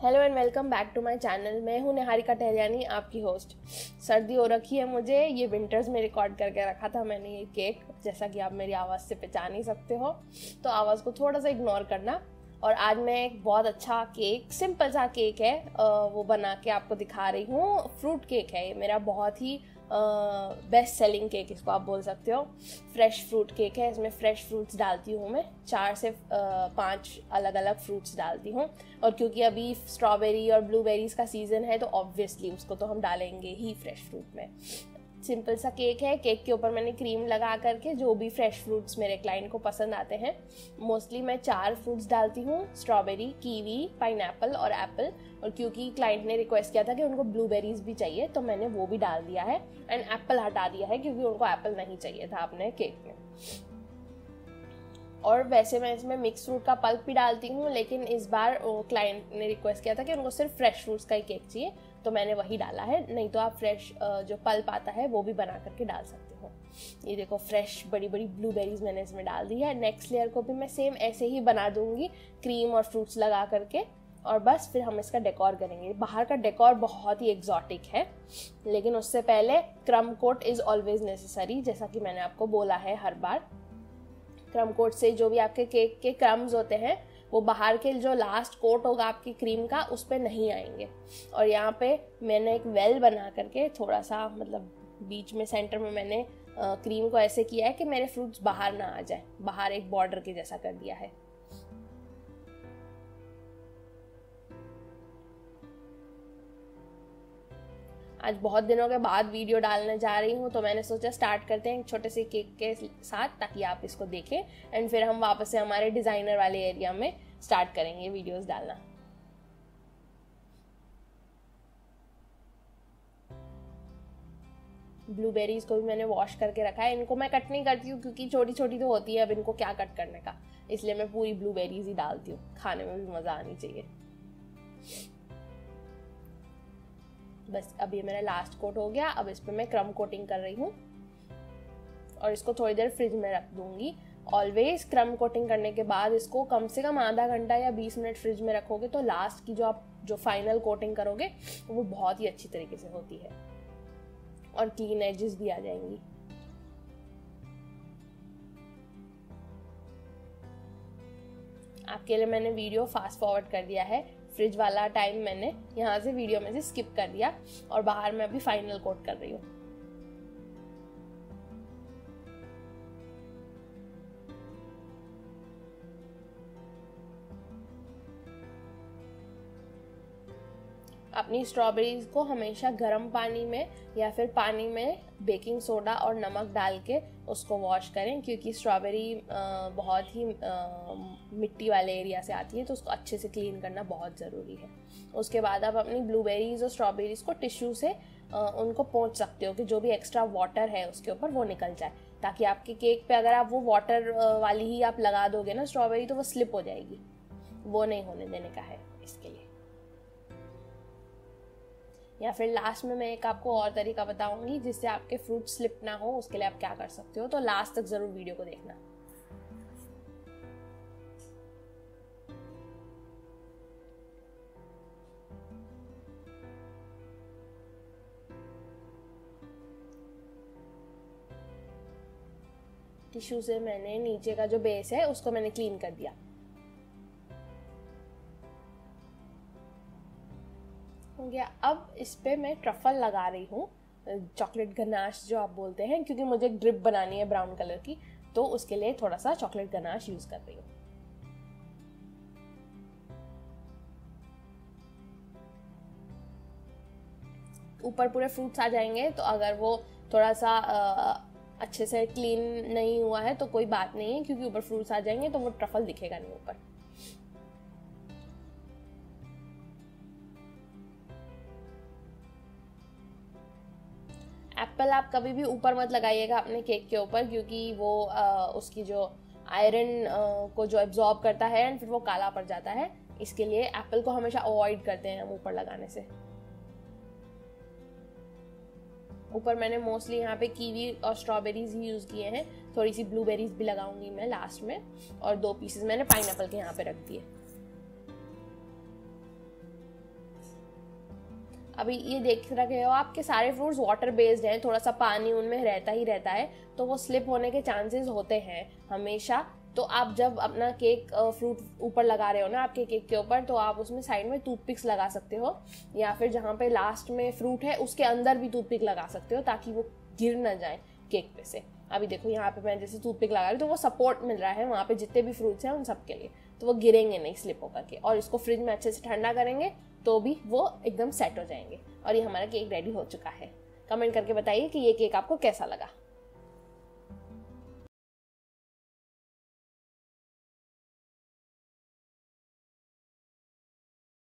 Hello and welcome back to my channel. मैं हूं निहारिका टहलियानी, आपकी होस्ट। सर्दी हो रखी है मुझे। ये विंटर्स में रिकॉर्ड करके रखा था मैंने ये केक। जैसा कि आप मेरी आवाज़ से पहचान ही सकते हो, तो आवाज़ को थोड़ा सा इग्नोर करना। और आज मैं एक बहुत अच्छा केक, सिंपल सा केक है, वो बना के आपको दिखा रही हूँ। फ्रूट केक है ये मेरा, बहुत ही बेस्ट सेलिंग केक इसको आप बोल सकते हो। फ्रेश फ्रूट केक है। इसमें फ्रेश फ्रूट्स डालती हूँ मैं, 4 से 5 अलग अलग फ्रूट्स डालती हूँ। और क्योंकि अभी स्ट्रॉबेरी और ब्लूबेरीज का सीज़न है तो ऑब्वियसली उसको तो हम डालेंगे ही फ्रेश फ्रूट में। सिंपल सा केक है। केक के ऊपर मैंने क्रीम लगा करके जो भी फ्रेश फ्रूट्स मेरे क्लाइंट को पसंद आते हैं, मोस्टली मैं 4 फ्रूट्स डालती हूँ, स्ट्रॉबेरी, कीवी, पाइनएप्पल और एप्पल। और क्योंकि क्लाइंट ने रिक्वेस्ट किया था कि उनको ब्लूबेरीज भी चाहिए तो मैंने वो भी डाल दिया है। एंड एप्पल हटा दिया है क्योंकि उनको एप्पल नहीं चाहिए था अपने केक में। और वैसे मैं इसमें मिक्स फ्रूट का पल्प भी डालती हूँ, लेकिन इस बार क्लाइंट ने रिक्वेस्ट किया था कि उनको सिर्फ फ्रेश फ्रूट्स का ही केक चाहिए तो मैंने वही डाला है। नहीं तो आप फ्रेश जो पल्प आता है वो भी बना करके डाल सकते हो। ये देखो, फ्रेश बड़ी बड़ी ब्लूबेरीज मैंने इसमें डाल दी है। नेक्स्ट लेयर को भी मैं सेम ऐसे ही बना दूंगी, क्रीम और फ्रूट्स लगा करके। और बस फिर हम इसका डेकोर करेंगे। बाहर का डेकोर बहुत ही एग्जॉटिक है, लेकिन उससे पहले क्रम कोट इज ऑलवेज नेसेसरी, जैसा कि मैंने आपको बोला है हर बार। क्रम कोट से जो भी आपके केक के क्रम्स होते हैं वो बाहर के जो लास्ट कोट होगा आपकी क्रीम का उस पे नहीं आएंगे। और यहाँ पे मैंने एक वेल बना करके थोड़ा सा, मतलब बीच में सेंटर में मैंने क्रीम को ऐसे किया है कि मेरे फ्रूट्स बाहर ना आ जाए, बाहर एक बॉर्डर के जैसा कर दिया है। आज बहुत दिनों के बाद वीडियो डालने जा रही हूँ तो मैंने सोचा स्टार्ट करते हैं एक छोटे से केक के साथ, ताकि आप इसको देखें एंड फिर हम वापस से हमारे डिज़ाइनर वाले एरिया में स्टार्ट करेंगे वीडियोस डालना। ब्लूबेरीज को भी मैंने वॉश करके रखा है। इनको मैं कट नहीं करती हूँ क्योंकि छोटी छोटी तो होती है, अब इनको क्या कट करने का, इसलिए मैं पूरी ब्लूबेरीज ही डालती हूँ। खाने में भी मज़ा आनी चाहिए। बस अब ये मेरा लास्ट कोट हो गया। अब इस पर मैं क्रम कोटिंग कर रही हूँ और इसको थोड़ी देर फ्रिज में रख दूंगी। ऑलवेज क्रम कोटिंग करने के बाद इसको कम से कम आधा घंटा या 20 मिनट फ्रिज में रखोगे तो लास्ट की जो फाइनल कोटिंग करोगे वो बहुत ही अच्छी तरीके से होती है और क्लीन एजेस भी आ जाएंगी। आपके लिए मैंने वीडियो फास्ट फॉरवर्ड कर दिया है। फ्रिज वाला टाइम मैंने यहाँ से वीडियो में से स्किप कर दिया और बाहर मैं अभी फाइनल कोट कर रही हूँ। अपनी स्ट्रॉबेरीज को हमेशा गर्म पानी में या फिर पानी में बेकिंग सोडा और नमक डाल के उसको वॉश करें, क्योंकि स्ट्रॉबेरी बहुत ही मिट्टी वाले एरिया से आती है तो उसको अच्छे से क्लीन करना बहुत ज़रूरी है। उसके बाद आप अपनी ब्लूबेरीज और स्ट्रॉबेरीज को टिश्यू से उनको पोंछ सकते हो कि जो भी एक्स्ट्रा वाटर है उसके ऊपर वो निकल जाए, ताकि आपके केक पे अगर आप वो वाटर वाली ही आप लगा दोगे ना स्ट्रॉबेरी तो वो स्लिप हो जाएगी। वो नहीं होने देने का है इसके लिए। या फिर लास्ट में मैं एक आपको और तरीका बताऊंगी जिससे आपके फ्रूट स्लिप ना हो। उसके लिए आप क्या कर सकते हो, तो लास्ट तक जरूर वीडियो को देखना। टिश्यू से मैंने नीचे का जो बेस है उसको मैंने क्लीन कर दिया। हो गया। अब इस पे मैं ट्रफल लगा रही हूँ, चॉकलेट गनाश जो आप बोलते हैं, क्योंकि मुझे एक ड्रिप बनानी है ब्राउन कलर की, तो उसके लिए थोड़ा सा चॉकलेट गनाश यूज कर रही हूँ। ऊपर पूरे फ्रूट्स आ जाएंगे, तो अगर वो थोड़ा सा अच्छे से क्लीन नहीं हुआ है तो कोई बात नहीं है, क्योंकि ऊपर फ्रूट्स आ जाएंगे तो वो ट्रफल दिखेगा नहीं ऊपर। एप्पल आप कभी भी ऊपर मत लगाइएगा अपने केक के ऊपर, क्योंकि वो उसकी जो आयरन को जो एब्जॉर्ब करता है एंड फिर वो काला पड़ जाता है। इसके लिए एप्पल को हमेशा अवॉइड करते हैं हम ऊपर लगाने से। ऊपर मैंने मोस्टली यहाँ पे कीवी और स्ट्रॉबेरीज ही यूज़ किए हैं। थोड़ी सी ब्लूबेरीज भी लगाऊंगी मैं लास्ट में, और 2 पीसेस मैंने पाइनएप्पल के यहाँ पे रख दिए। अभी ये देख रहे हो आपके सारे फ्रूट्स वाटर बेस्ड हैं, थोड़ा सा पानी उनमें रहता ही रहता है, तो वो स्लिप होने के चांसेस होते हैं हमेशा। तो आप जब अपना केक फ्रूट ऊपर लगा रहे हो ना आपके केक के ऊपर, तो आप उसमें साइड में टूथपिक्स लगा सकते हो, या फिर जहाँ पे लास्ट में फ्रूट है उसके अंदर भी टूथपिक लगा सकते हो ताकि वो गिर ना जाए केक पे से। अभी देखो यहाँ पे मैं जैसे टूथपिक लगा रही हूँ तो वो सपोर्ट मिल रहा है वहाँ पे जितने भी फ्रूट्स हैं उन सब के लिए, तो वो गिरेंगे नहीं स्लिप होकर के। और इसको फ्रिज में अच्छे से ठंडा करेंगे तो भी वो एकदम सेट हो जाएंगे। और ये हमारा केक रेडी हो चुका है। कमेंट करके बताइए कि ये केक आपको कैसा लगा।